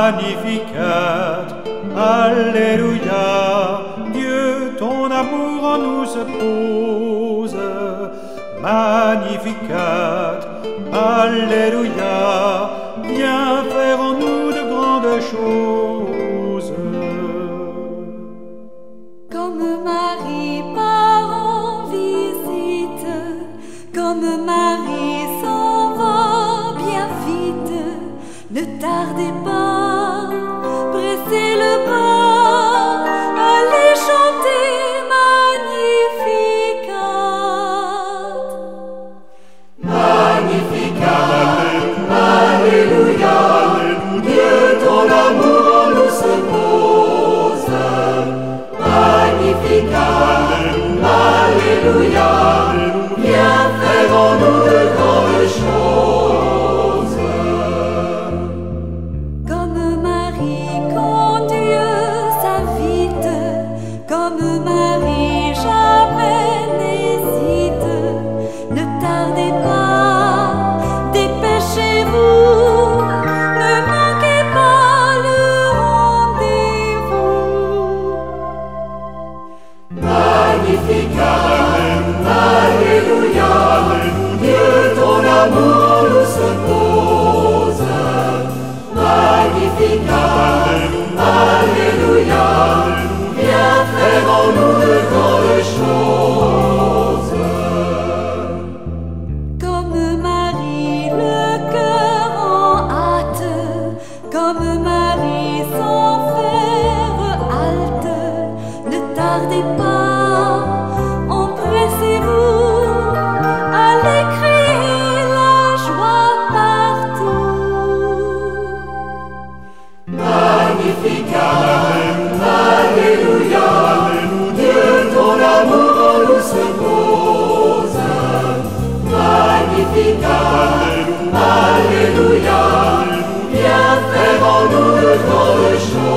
Magnificat, Alléluia, Dieu, ton amour en nous se pose. Magnificat, Alléluia, viens faire en nous de grandes choses. Comme Marie part en visite, comme Marie s'en va bien vite, ne tardez pas, pressez le pas, allez chanter Magnificat. Magnificat, Alléluia, Dieu, ton amour en nous se pose. Magnificat, Alléluia, viens faire en nous de grandes choses. Comme Marie quand Dieu s'invite, comme Marie jamais n'hésite, ne tardez pas, dépêchez-vous, ne manquez pas le rendez-vous. Magnificat, Alléluia, Dieu, ton amour en nous se pose. Magnificat, Alléluia, viens faire en nous de grandes choses. Comme Marie le cœur en hâte, comme Marie sans faire halte, ne tardez pas, empressez-vous, allez crier la joie partout. Magnificat, Alléluia, Dieu, ton amour en nous se pose. Magnificat, Alléluia, viens faire en nous de grandes choses.